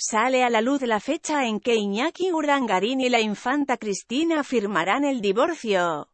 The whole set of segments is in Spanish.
sale a la luz la fecha en que Iñaki Urdangarín y la infanta Cristina firmarán el divorcio.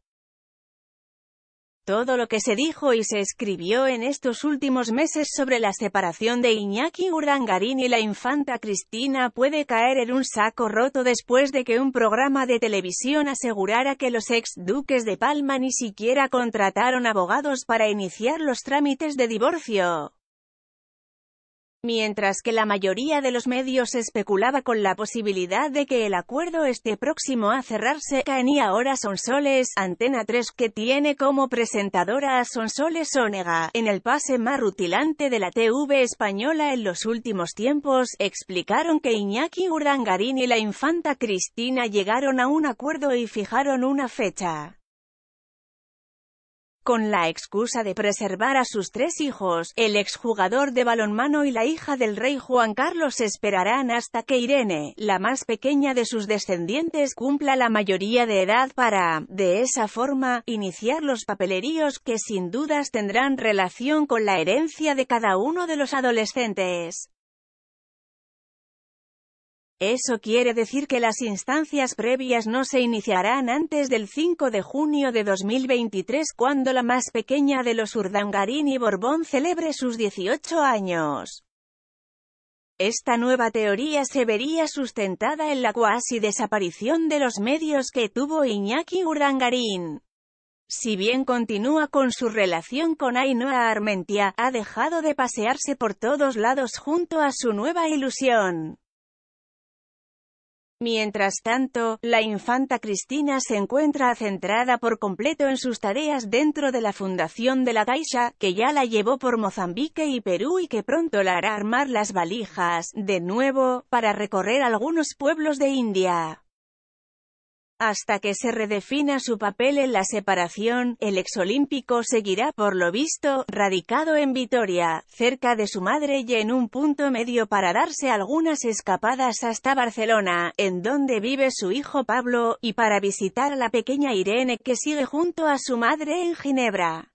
Todo lo que se dijo y se escribió en estos últimos meses sobre la separación de Iñaki Urdangarín y la infanta Cristina puede caer en un saco roto después de que un programa de televisión asegurara que los ex-duques de Palma ni siquiera contrataron abogados para iniciar los trámites de divorcio. Mientras que la mayoría de los medios especulaba con la posibilidad de que el acuerdo esté próximo a cerrarse, y ahora Sonsoles, Antena 3, que tiene como presentadora a Sonsoles Onega, en el pase más rutilante de la TV española en los últimos tiempos, explicaron que Iñaki Urdangarín y la infanta Cristina llegaron a un acuerdo y fijaron una fecha. Con la excusa de preservar a sus 3 hijos, el exjugador de balonmano y la hija del rey Juan Carlos esperarán hasta que Irene, la más pequeña de sus descendientes, cumpla la mayoría de edad para, de esa forma, iniciar los papeleríos que sin dudas tendrán relación con la herencia de cada uno de los adolescentes. Eso quiere decir que las instancias previas no se iniciarán antes del 5 de junio de 2023, cuando la más pequeña de los Urdangarín y Borbón celebre sus 18 años. Esta nueva teoría se vería sustentada en la cuasi desaparición de los medios que tuvo Iñaki Urdangarín. Si bien continúa con su relación con Ainhoa Armentia, ha dejado de pasearse por todos lados junto a su nueva ilusión. Mientras tanto, la infanta Cristina se encuentra centrada por completo en sus tareas dentro de la Fundación de la Caixa, que ya la llevó por Mozambique y Perú y que pronto la hará armar las valijas, de nuevo, para recorrer algunos pueblos de India. Hasta que se redefina su papel en la separación, el exolímpico seguirá, por lo visto, radicado en Vitoria, cerca de su madre y en un punto medio para darse algunas escapadas hasta Barcelona, en donde vive su hijo Pablo, y para visitar a la pequeña Irene que sigue junto a su madre en Ginebra.